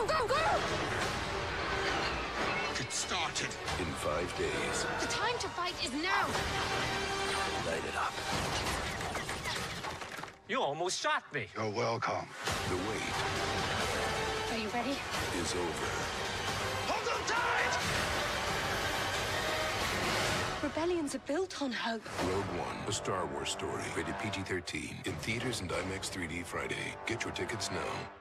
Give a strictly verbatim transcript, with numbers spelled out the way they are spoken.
Go, go, go! Get started. In five days. The time to fight is now. Light it up. You almost shot me. You're welcome. The wait Are you ready? is over. Hold them tight! Rebellions are built on hope. Rogue One, a Star Wars story. Rated P G thirteen. In theaters and IMAX three D Friday. Get your tickets now.